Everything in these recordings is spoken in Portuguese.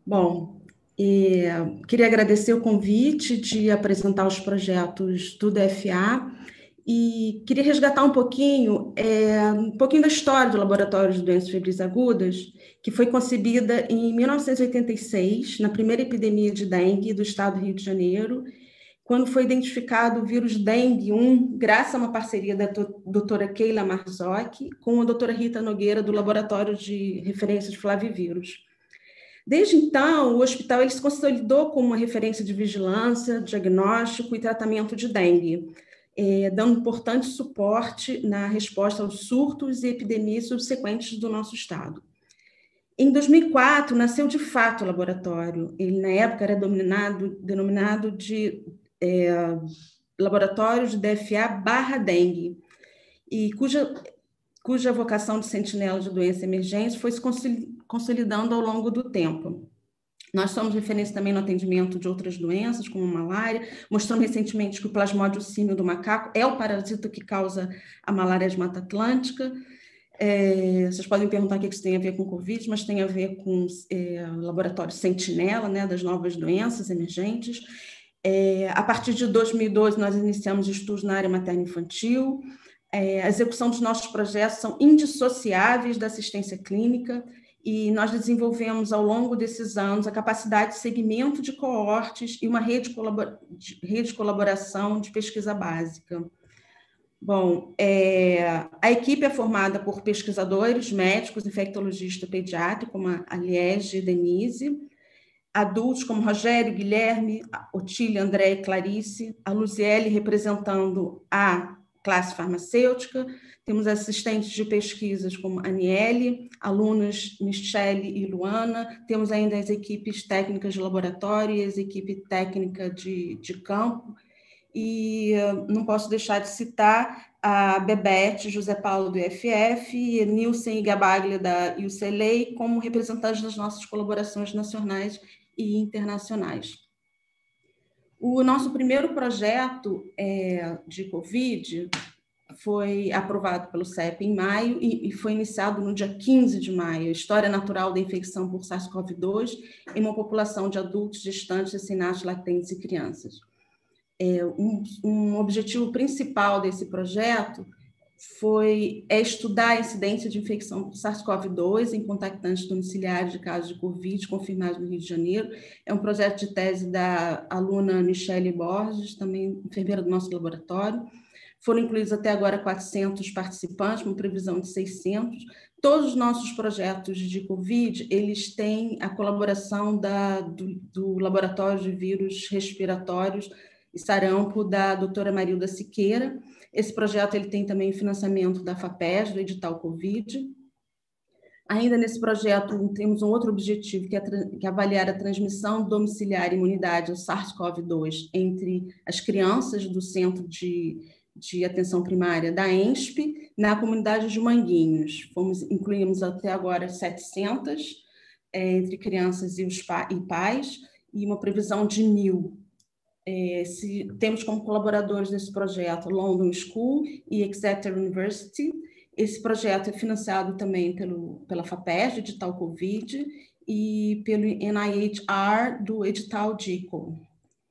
Bom, queria agradecer o convite de apresentar os projetos do DFA e queria resgatar um pouquinho da história do Laboratório de Doenças Febris Agudas, que foi concebida em 1986, na primeira epidemia de dengue do estado do Rio de Janeiro, quando foi identificado o vírus dengue 1, graças a uma parceria da doutora Keila Marzocchi com a doutora Rita Nogueira, do Laboratório de Referência de Flavivírus. Desde então, o hospital ele se consolidou como uma referência de vigilância, diagnóstico e tratamento de dengue, dando importante suporte na resposta aos surtos e epidemias subsequentes do nosso estado. Em 2004, nasceu de fato o laboratório. Ele, na época, era denominado de Laboratório de DFA/dengue, e cuja vocação de sentinela de doença emergente foi se consolidando ao longo do tempo. Nós somos referência também no atendimento de outras doenças, como malária. Mostramos recentemente que o plasmódio símil do macaco é o parasita que causa a malária de Mata Atlântica. Vocês podem perguntar o que isso tem a ver com Covid, mas tem a ver com o laboratório sentinela, né, das novas doenças emergentes. A partir de 2012, nós iniciamos estudos na área materno-infantil. A execução dos nossos projetos são indissociáveis da assistência clínica e nós desenvolvemos, ao longo desses anos, a capacidade de segmento de coortes e uma rede de colaboração de pesquisa básica. Bom, a equipe é formada por pesquisadores, médicos, infectologista pediátrico, como a Liege e Denise, adultos como Rogério, Guilherme, Otília, André e Clarice, a Luziele representando a classe farmacêutica, temos assistentes de pesquisas como Aniele, alunas Michele e Luana, temos ainda as equipes técnicas de laboratório e as equipes técnicas de campo, e não posso deixar de citar a Bebete, José Paulo do IFF, e Nilson e Gabaglia da UCLA como representantes das nossas colaborações nacionais e internacionais. O nosso primeiro projeto de Covid foi aprovado pelo CEP em maio e foi iniciado no dia 15 de maio, História Natural da Infecção por SARS-CoV-2 em uma população de adultos, gestantes, recém-nascidos, lactentes e crianças. Um objetivo principal desse projeto foi estudar a incidência de infecção por SARS-CoV-2 em contactantes domiciliares de casos de Covid confirmados no Rio de Janeiro. É um projeto de tese da aluna Michele Borges, também enfermeira do nosso laboratório. Foram incluídos até agora 400 participantes, com previsão de 600. Todos os nossos projetos de Covid, eles têm a colaboração do Laboratório de Vírus Respiratórios e Sarampo, da doutora Marilda Siqueira. Esse projeto ele tem também financiamento da FAPES, do edital Covid. Ainda nesse projeto, temos um outro objetivo, que é avaliar a transmissão domiciliar e imunidade ao SARS-CoV-2 entre as crianças do Centro de Atenção Primária da ENSP, na comunidade de Manguinhos. Incluímos até agora 700, entre crianças e pais, e uma previsão de 1.000. Temos como colaboradores desse projeto London School e Exeter University. Esse projeto é financiado também pela FAPES, do edital Covid, e pelo NIHR, do edital DICO.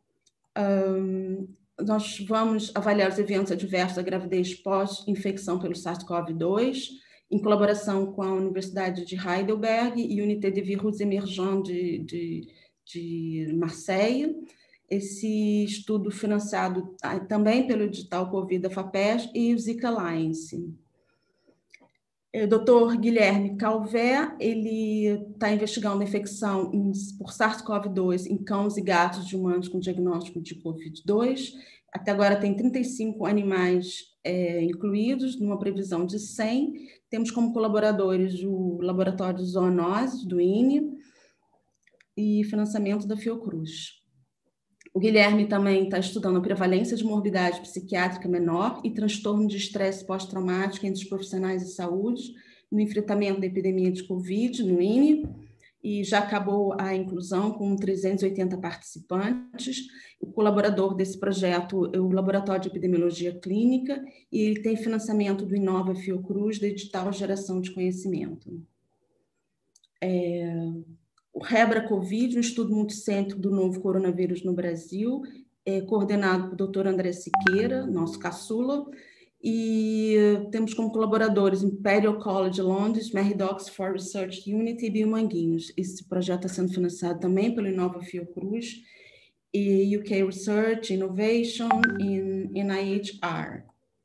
Nós vamos avaliar os eventos adversos da gravidez pós-infecção pelo SARS-CoV-2, em colaboração com a Universidade de Heidelberg e Unité de Virus Emergents de Marseille. Esse estudo financiado também pelo edital Covid da FAPES e o Zika Alliance. O Dr. Guilherme Calvé, ele está investigando a infecção por SARS-CoV-2 em cães e gatos de humanos com diagnóstico de COVID-2. Até agora tem 35 animais incluídos, numa previsão de 100. Temos como colaboradores o Laboratório de Zoonoses, do INE, e financiamento da Fiocruz. O Guilherme também está estudando a prevalência de morbidade psiquiátrica menor e transtorno de estresse pós-traumático entre os profissionais de saúde no enfrentamento da epidemia de Covid no INE, e já acabou a inclusão com 380 participantes. O colaborador desse projeto é o Laboratório de Epidemiologia Clínica e ele tem financiamento do Inova Fiocruz, do edital Geração de Conhecimento. O REBRA-COVID, um estudo multicêntrico do novo coronavírus no Brasil, coordenado pelo Dr. André Siqueira, nosso caçula, e temos como colaboradores Imperial College Londres, Merridocs for Research Unit e Biomanguinhos. Esse projeto está sendo financiado também pelo Inova Fiocruz e UK Research Innovation e NIHR.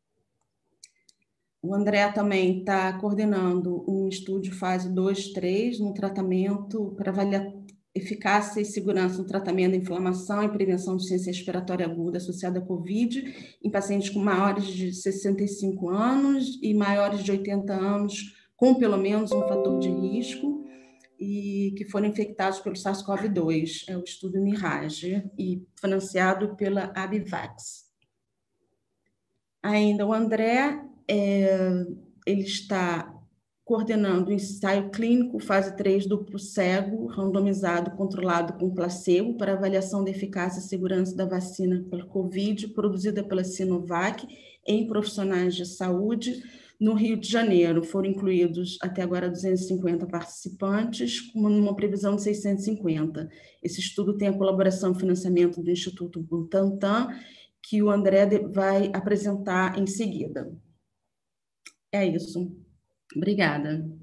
O André também está coordenando um estúdio fase 2-3 no tratamento para avaliar eficácia e segurança no tratamento da inflamação e prevenção de ciência respiratória aguda associada à COVID em pacientes com maiores de 65 anos e maiores de 80 anos com pelo menos um fator de risco e que foram infectados pelo SARS-CoV-2, é o estudo MIRAGE, e financiado pela Abivax. Ainda o André, ele está coordenando o ensaio clínico fase 3 duplo cego, randomizado, controlado com placebo, para avaliação da eficácia e segurança da vacina pela COVID, produzida pela Sinovac, em profissionais de saúde, no Rio de Janeiro. Foram incluídos até agora 250 participantes, com uma previsão de 650. Esse estudo tem a colaboração e financiamento do Instituto Butantan, que o André vai apresentar em seguida. É isso. Obrigada.